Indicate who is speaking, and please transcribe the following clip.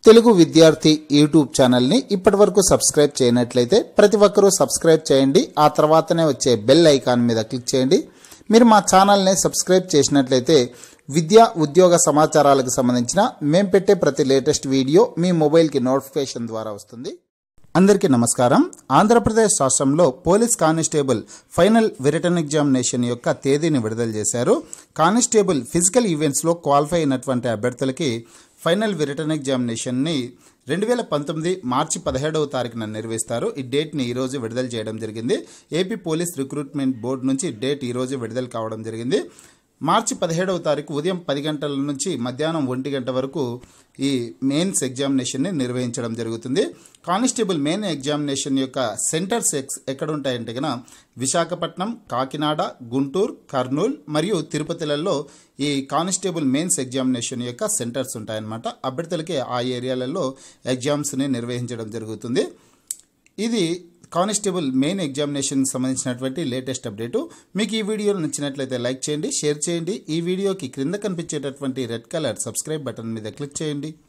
Speaker 1: తెలుగు విద్యార్థి YouTube channel ని ఇప్పటివరకు సబ్స్క్రైబ్ చేయనట్లయితే ప్రతి ఒక్కరూ సబ్స్క్రైబ్ చేయండి. ఆ తర్వాతనే వచ్చే బెల్ ఐకాన్ మీద క్లిక్ చేయండి. మీరు మా ఛానల్ ని సబ్స్క్రైబ్ చేసినట్లయితే విద్యా ఉద్యోగ సమాచారాలకు సంబంధించిన మేము పెట్టే ప్రతి లేటెస్ట్ వీడియో మీ మొబైల్ కి నోటిఫికేషన్ ద్వారా వస్తుంది. అందరికీ నమస్కారం. ఆంధ్రప్రదేశ్ రాష్ట్రంలో police constable final written examination యొక్క తేదీని విడుదల చేశారు. కానిస్టేబుల్ ఫిజికల్ ఈవెంట్స్లో క్వాలిఫై అయినటువంటి అభ్యర్థులకి ఫైనల్ రిటన్ ఎగ్జామినేషన్ని 2019 మార్చి 17వ తారీఖున నిర్వహిస్తారు. ఈ డేట్ని ఈరోజు విడుదల చేయడం జరిగింది. ఏపీ పోలీస్ రిక్రూట్మెంట్ బోర్డు నుంచి డేట్ ఈరోజు విడుదల కావడం జరిగింది. మార్చి 17వ తారీఖు ఉదయం 10 గంటల నుంచి మధ్యాహ్నం 1 గంట వరకు ఈ మెయిన్స్ ఎగ్జామినేషన్ని నిర్వహించడం జరుగుతుంది. కానిస్టేబుల్ మెయిన్ ఎగ్జామినేషన్ యొక్క సెంటర్స్ ఎక్కడ ఉంటాయంటే కనుక విశాఖపట్నం, కాకినాడ, గుంటూరు, కర్నూలు మరియు తిరుపతిలలో ఈ కానిస్టేబుల్ మెయిన్స్ ఎగ్జామినేషన్ యొక్క సెంటర్స్ ఉంటాయన్నమాట. అభ్యర్థులకి ఆ ఏరియాలలో ఎగ్జామ్స్ని నిర్వహించడం జరుగుతుంది. ఇది కానిస్టేబుల్ మెయిన్ ఎగ్జామినేషన్ సంబంధించినటువంటి లేటెస్ట్ అప్డేటు. మీకు ఈ వీడియో నచ్చినట్లయితే లైక్ చేయండి, షేర్ చేయండి. ఈ వీడియోకి క్రింద కనిపించేటటువంటి రెడ్ కలర్ సబ్స్క్రైబ్ బటన్ మీద క్లిక్ చేయండి.